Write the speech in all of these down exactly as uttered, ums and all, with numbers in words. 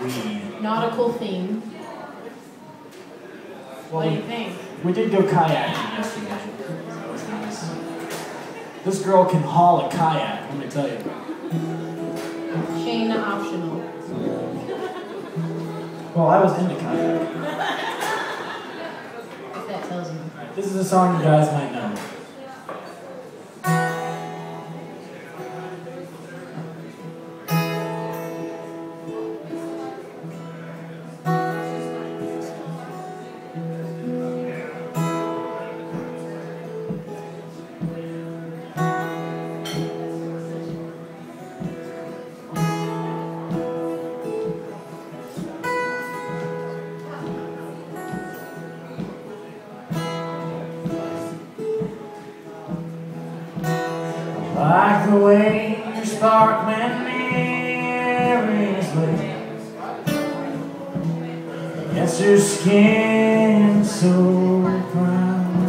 weed. Nautical theme. Well, What do you think? We did go kayaking yesterday. That was nice. This girl can haul a kayak, let me tell you. Chain optional. Well, I was into kayak. If that tells you. This is a song you guys might know. Like the way your sparkling earrings lay against your skin so brown.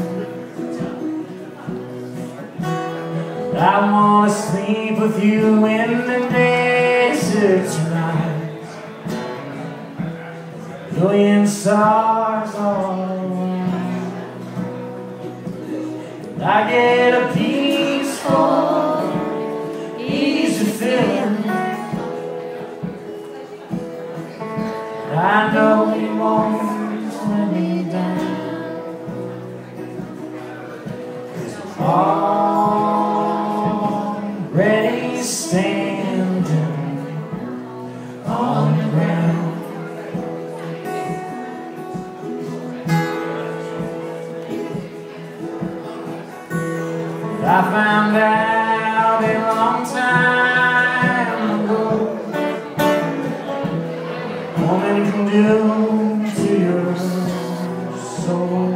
I wanna sleep with you in the desert tonight. A million stars all around. And I get a peaceful easy feeling. I know you won't let me down, 'cause I'm already standing on the ground. I found out a long time ago what woman can do to your soul.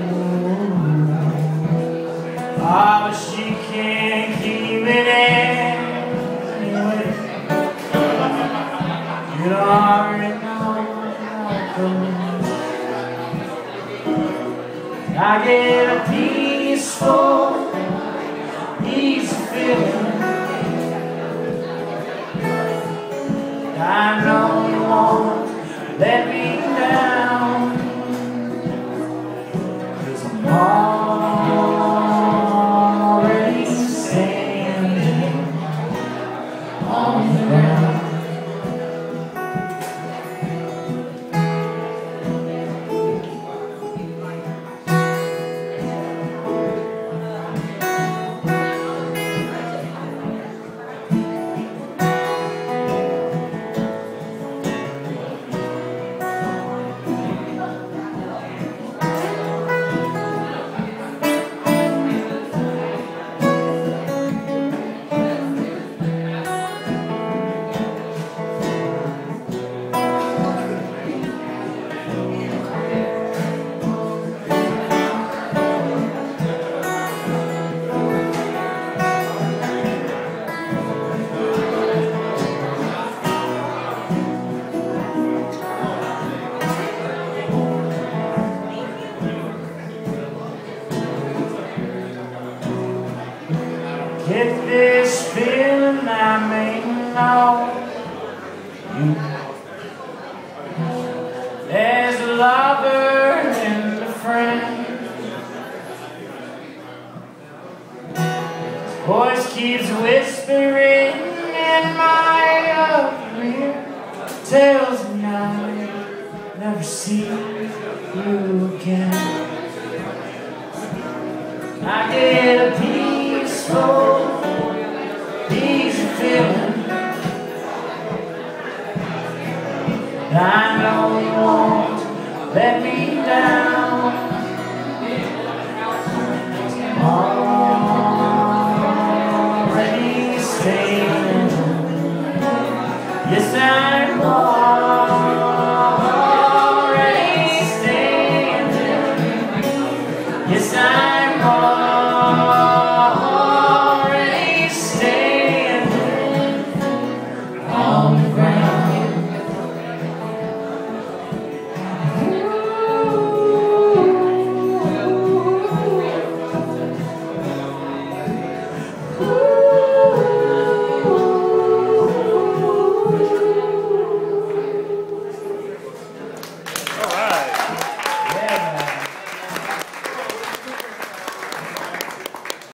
Ah, but she can't keep it anyway. You already know how it goes. I get a peaceful easy feeling. I know you won't let me down, 'cause I'm already standing on the ground. Get this feeling I may know you. There's a lover and a friend. His voice keeps whispering in my other ear, tells me I'll never see you again. I get a peaceful easy feeling. I know you won't let me down. I'm already standing. Yes, I